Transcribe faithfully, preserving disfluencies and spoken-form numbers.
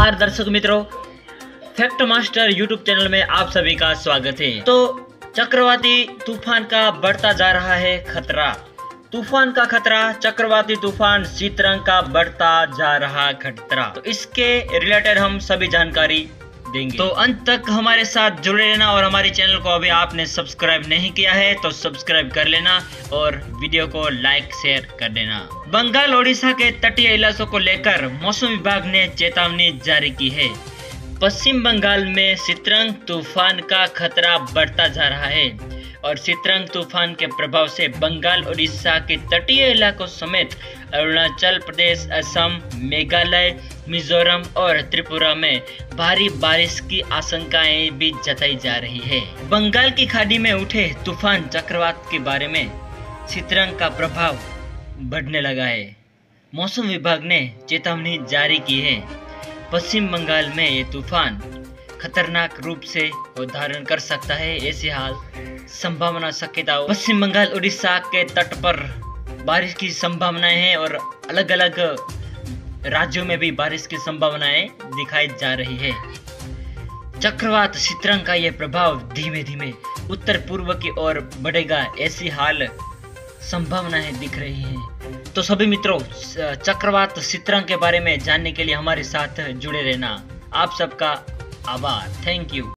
नमस्कार दर्शक मित्रों, फैक्ट मास्टर यूट्यूब चैनल में आप सभी का स्वागत है। तो चक्रवाती तूफान का बढ़ता जा रहा है खतरा। तूफान का खतरा, चक्रवाती तूफान शीतरंग का बढ़ता जा रहा खतरा। तो इसके रिलेटेड हम सभी जानकारी देंगे, तो अंत तक हमारे साथ जुड़े रहना। और हमारे चैनल को अभी आपने सब्सक्राइब नहीं किया है तो सब्सक्राइब कर लेना और वीडियो को लाइक शेयर कर देना। बंगाल ओडिशा के तटीय इलाकों को लेकर मौसम विभाग ने चेतावनी जारी की है। पश्चिम बंगाल में शीतरंग तूफान का खतरा बढ़ता जा रहा है और शीतरंग तूफान के प्रभाव से बंगाल ओडिशा के तटीय इलाकों समेत अरुणाचल प्रदेश, असम, मेघालय, मिजोरम और त्रिपुरा में भारी बारिश की आशंकाएं भी जताई जा रही है। बंगाल की खाड़ी में उठे तूफान चक्रवात के बारे में शीतरंग का प्रभाव बढ़ने लगा है। मौसम विभाग ने चेतावनी जारी की है। पश्चिम बंगाल में ये तूफान खतरनाक रूप से धारण कर सकता है। ऐसी हाल संभावना शक्यता पश्चिम बंगाल उड़ीसा के तट पर बारिश की संभावनाएं हैं और अलग अलग राज्यों में भी बारिश की संभावनाएं दिखाई जा रही है। चक्रवात शीतरंग का यह प्रभाव धीमे धीमे उत्तर पूर्व की ओर बढ़ेगा, ऐसी हाल संभावनाएं दिख रही हैं। तो सभी मित्रों, चक्रवात शीतरंग के बारे में जानने के लिए हमारे साथ जुड़े रहना। आप सबका आभार। Thank you.